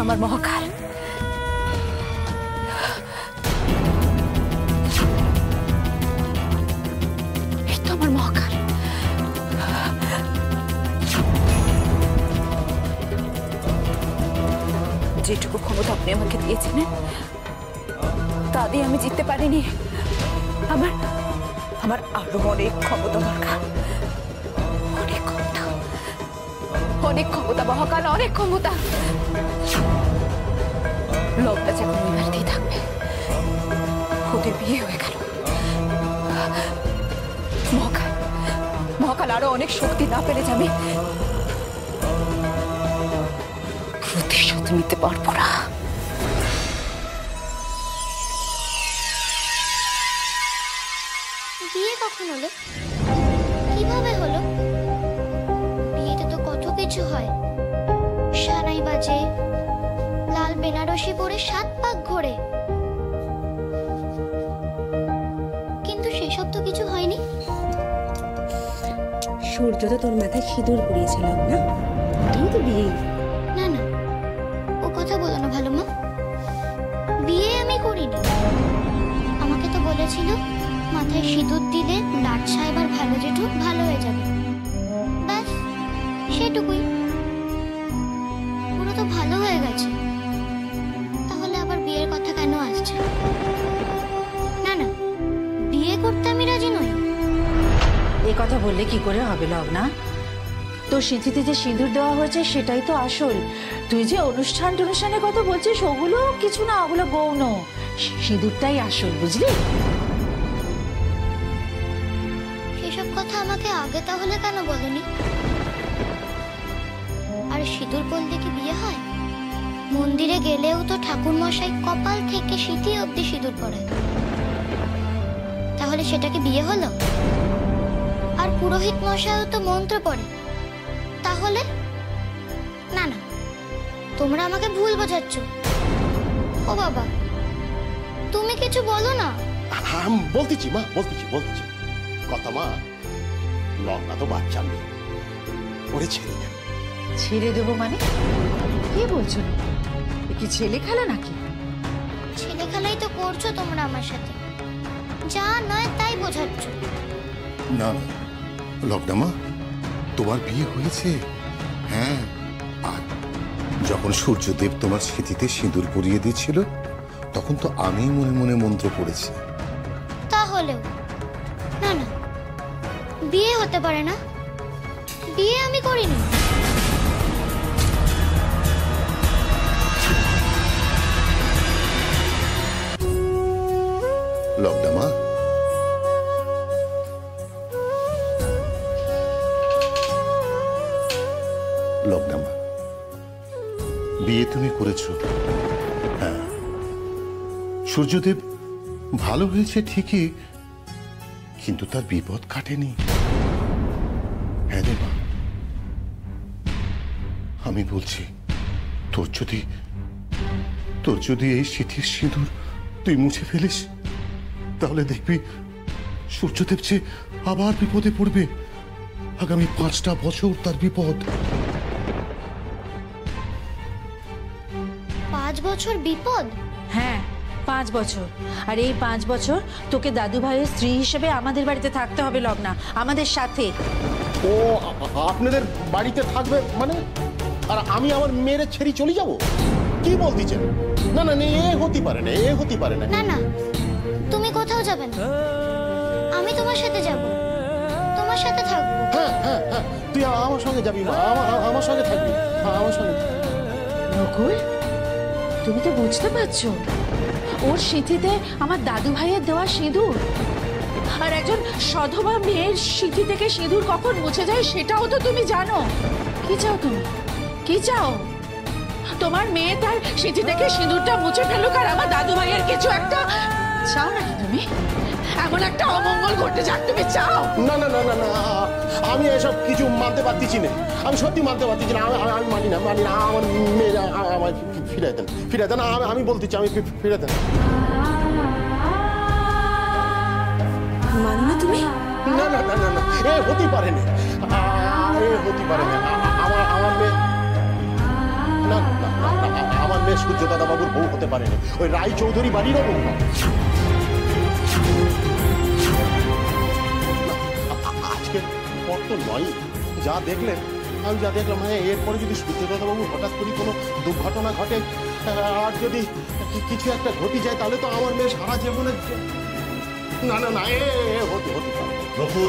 আমার মহাকাল, এই তো আমার মহাকাল। যেটুকু ক্ষমতা আপনি আমাকে দিয়েছিলেন তা দিয়ে আমি জিততে পারিনি। আমার আরো অনেক ক্ষমতা দরকার, অনেক ক্ষমতা, অনেক ক্ষমতা মহাকাল, অনেক ক্ষমতা। লোকটা যখন ওই বাড়িতেই থাকবে, ওদের বিয়ে হয়ে গেল। মহাকাল, মহাকাল আরো অনেক শক্তি না পেলে যাবে, প্রতিশোধ নিতে পারবো না। বিয়ে কখন হলো? কিভাবে হলো? বিয়েতে তো কত কিছু হয়, সানাই বাজে, লাল বেনারসি পরে 7 পাক ঘোরে, কিন্তু সেসব তো কিছু হয়নি। সূর্য তো তোর মাথায় সিঁদুর পরিয়েছিলাম না, ওটাই তো বিয়ে। না না, ও কথা বলো না ভালো মা, বিয়ে আমি করিনি। আমাকে তো বলেছিল মাথায় সিঁদুর দিলে লাট সাহেব আর ভালো জেঠু ভালো হয়ে যাবে, ব্যাস সেটুকুই। পুরো তো ভালো হয়ে গেছে, তাহলে আবার বিয়ের কথা কেন আসছে? না না, বিয়ে করতে আমি রাজি নই। এই কথা বললে কি করে হবে লগ্না? তোর সিঁথিতে যে সিঁদুর দেওয়া হয়েছে সেটাই তো আসল। তুই যে অনুষ্ঠানের কথা বলছিস ওগুলো কিছু না, ওগুলো গৌণ, সিঁদুরটাই আসল, বুঝলি? সেসব কথা আমাকে আগে তাহলে কেন বলনি? আর সিঁদুর পরলে কি বিয়ে হয়? মন্দিরে গেলেও তো ঠাকুর মশাই কপাল থেকে সিঁথি অবধি সিঁদুর পরায়, তাহলে সেটা কি বিয়ে হলো? আর পুরোহিত মশাইও তো মন্ত্র পড়ে, তাহলে? না না, তোমরা আমাকে ভুল বোঝাচ্ছ। ও বাবা, তুমি কিছু বলো না। বলতেছি মা, বলতেছি। কথা মা, লগ্না তো বাচ্চা মেয়ে, ওরে ছেড়ে দেন। ছেড়ে দেবো মানে কি বলছো? কি ছেলে খেলা নাকি? ছেলে খেলাই তো করছো তোমরা আমার সাথে, যা নয় তাই বোঝাচ্ছ। না না লগ্না মা, তোমার বিয়ে হয়েছে, হ্যাঁ। আর যখন সূর্যদেব তোমার স্মৃতিতে সিঁদুর পরিয়ে দিয়েছিল তখন তো আমি মনে মনে মন্ত্র পড়েছি। তাহলেও না না, বিয়ে হতে পারে না, বিয়ে আমি করিনি। লগ্না মা, লগ্না মা, বিয়ে তুমি করেছো, হ্যাঁ। সূর্যদেব ভালো হয়েছে ঠিকই, কিন্তু তার বিপদ কাটেনি। হ্যাঁ রে মা, আমি বলছি তোর যদি এই স্মৃতির সিঁদুর তুই মুছে ফেলিস, তাহলে দেখবি সূর্যদেব যে আবার বিপদে পড়বে। আগামী 5টা বছর তার বিপদ। 5 বছর বিপদ? হ্যাঁ, 5 বছর। আর এই 5 বছর তোকে দাদু ভাইয়ের স্ত্রী হিসেবে আমাদের বাড়িতে থাকতে হবে লগ্না, আমাদের সাথে। ও আপনাদের বাড়িতে থাকবে মানে? আর আমি আমার মেয়ের ছেড়ে চলে যাব? কি বলতেছেন? না না, এ হতে পারে না, এ হতে পারে না। না না, তুমি কোথাও যাবে না, আমি তোমার সাথে যাব, তোমার সাথে থাকবো। হ্যাঁ হ্যাঁ হ্যাঁ, তুই আমার সঙ্গে যাবি মা, আমার সঙ্গে থাকবি, আমার সঙ্গে। নকুল, তুমি তো বুঝতে পারছো ওর স্মৃতিতে আমার দাদু ভাইয়ের দেওয়া সিঁদুর, আর একজন সধবা মেয়ের স্মৃতি থেকে সিঁদুর কখন মুছে যায় সেটাও তো তুমি জানো। কি চাও তুমি? কি চাও? তোমার মেয়ে তার স্মৃতি থেকে সিঁদুরটা মুছে ফেলুক আর আমার দাদু ভাইয়ের কিছু একটা চাও নাকি তুমি? এমন একটা অমঙ্গল ঘটে যাক তুমি চাও? না না না না না, আমি এসব কিছু মানতে পারতেছি না, আমি সত্যি মানতে পারতেছি না। আমি মানি না, আমার মেয়েরা আমার ফিরাই দেন, আমি বলতেছি, আমি ফিরাই দেন। মানো না তুমি? না না না না না, এ হতে পারে না, এ হতে পারে না। আমার মেয়ে, না আমার মেয়ে সূর্যদাদা বাবুর বউ হতে পারেনি, ওই রায় চৌধুরী বাড়িরও বউ। আজকে পর তো নয়, যা দেখলেন আমি যা দেখলাম, হ্যাঁ এরপরে যদি সূর্যদাদা বাবু হঠাৎ করে কোনো দুর্ঘটনা ঘটে আর যদি কিছু একটা ঘটে যায় তাহলে তো আমার মেয়ে সারা জীবনের না না না হতে হতে পারে। নকুল,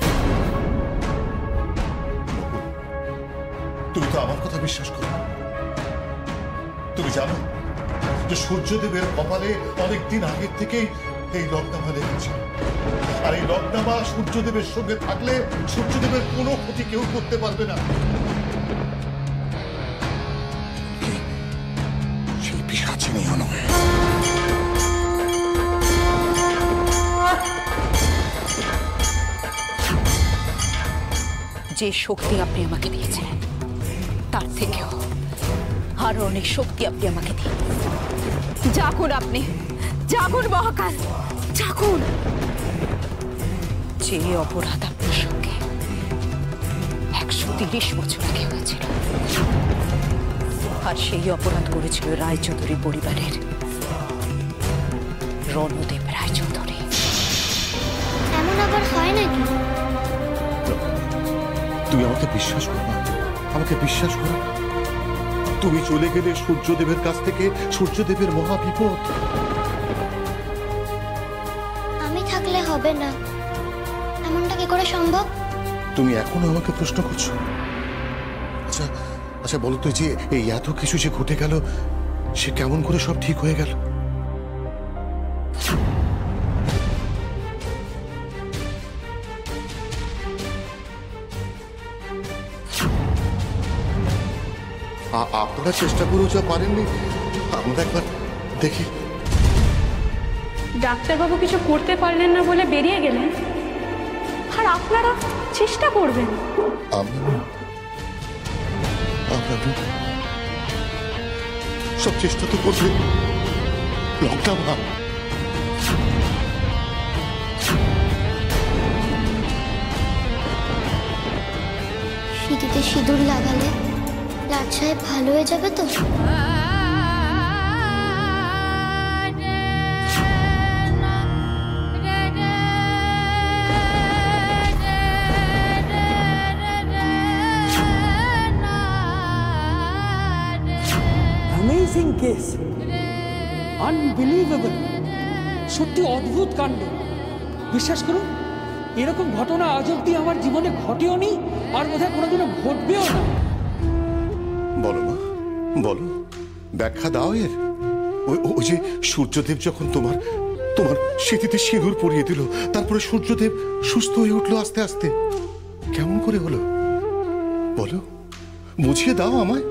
তুমি তো আমার কথা বিশ্বাস করো। তুমি জানো যে সূর্যদেবের কপালে অনেকদিন আগের থেকেই এই লকডামা লেগেছে, আর এই লকডামা সূর্যদেবের সঙ্গে থাকলে সূর্যদেবের কোনো ক্ষতি কেউ করতে পারবে না। সেই পিশাচিনী নয়, যে শক্তি আপনি আমাকে দিয়েছেন তার থেকেও আরো অনেক শক্তি আপনি আমাকে দিন। জাগুন আপনি, জাগুন মহাকাল, জাগুন। যে অপরাধ আপনার সঙ্গে 130 বছর আগে হয়েছিল, আর সেই অপরাধ করেছিল রায়চৌধুরী পরিবারের রণদেব রায়চৌধুরী। এমন আবার হয় নাকি? তুমি আমাকে বিশ্বাস করো না, আমাকে বিশ্বাস করো। তুমি চলে গেলে সূর্যদেবের কাছ থেকে সূর্যদেবের মহা বিপদ। আমি থাকলে হবে না, এমনটা কি করে সম্ভব? তুমি এখনো আমাকে প্রশ্ন করছো? আচ্ছা আচ্ছা বলো তো, যে এই এত কিছু যে ঘটে গেল, সে কেমন করে সব ঠিক হয়ে গেল? আপনারা চেষ্টা করেও যা পারেননি, আমরা একবার দেখি। ডাক্তারবাবু কিছু করতে পারলেন না বলে বেরিয়ে গেলেন, আর আপনারা চেষ্টা করবেন। সব চেষ্টা তো করবেন, লকডামা। সিঁথিতে সিঁদুর লাগালে লাট সাহেব ভালো হয়ে যাবে তো? অ্যামেজিং কেস, আনবিলিভেবল, সত্যি অদ্ভুত কাণ্ড। বিশ্বাস করুন, এরকম ঘটনা আজ অব্দি আমার জীবনে ঘটেও নি, আর বোধহয় কোনোদিনও ঘটবেও না। বলো মা, বলো, ব্যাখ্যা দাও এর। ওই যে সূর্যদেব যখন তোমার স্মৃতিতে সিঁদুর পরিয়ে দিল, তারপরে সূর্যদেব সুস্থ হয়ে উঠলো আস্তে আস্তে, কেমন করে হলো বলো, বুঝিয়ে দাও আমায়।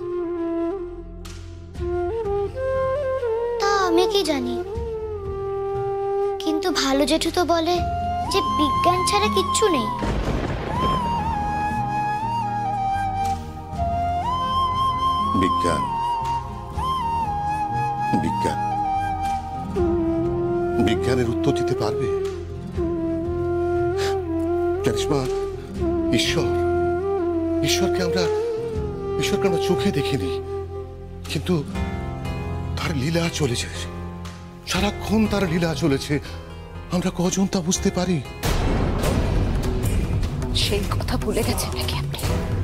তা আমি কি জানি, কিন্তু ভালো জেঠু তো বলে যে বিজ্ঞান ছাড়া কিচ্ছু নেই। বিজ্ঞান, বিজ্ঞান, বিজ্ঞানের উত্তর দিতে পারবে? জানিস মা, ঈশ্বরকে আমরা চোখে দেখিনি, কিন্তু তার লীলা চলেছে, সারাক্ষণ তার লীলা চলেছে। আমরা কজন তা বুঝতে পারি? সেই কথা ভুলে গেছেন নাকি আপনি?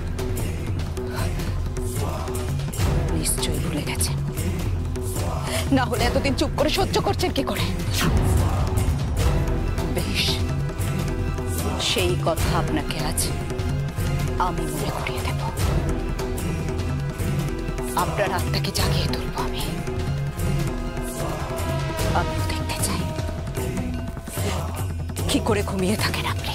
নিশ্চয়ই ভুলে গেছেন, না হলে এতদিন চুপ করে সহ্য করছেন কি করে? বেশ, সেই কথা আপনাকে আজ আমি মনে করিয়ে দেব। আপনার আত্মাকে জাগিয়ে তুলব আমি। আমিও দেখতে চাই কি করে ঘুমিয়ে থাকেন আপনি।